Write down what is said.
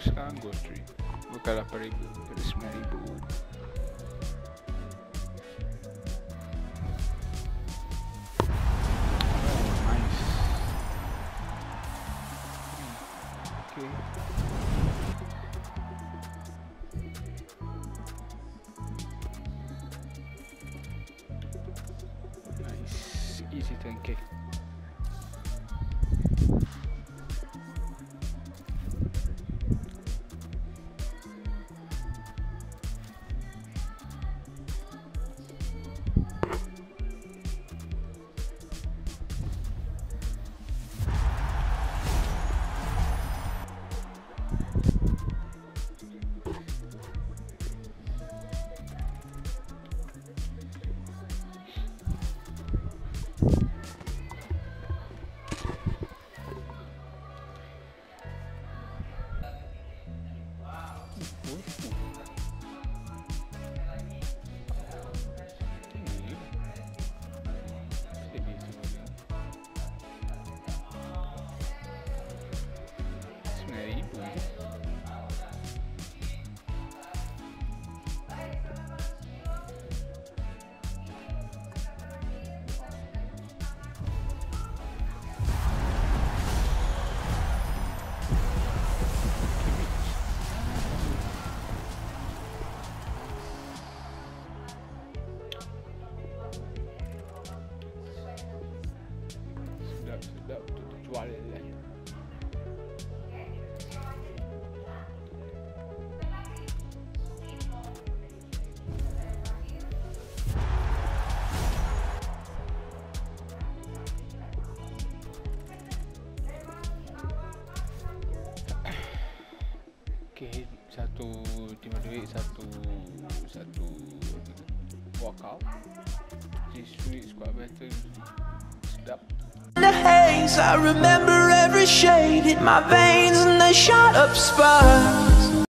sekarang Ghost Tree. Bukan 8,000, pada 9,000. Nice. Okay. Nice. Easy 10k. Sedap untuk dijual kan. Okay, satu timah duit, satu walkout. This sweet squad battle sedap. The haze, I remember every shade in my veins and the shot up spot.